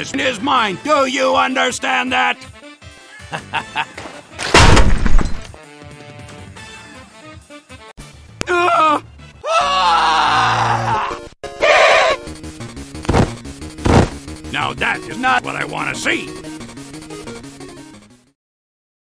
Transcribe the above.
This is mine. Do you understand that? Now that is not what I want to see.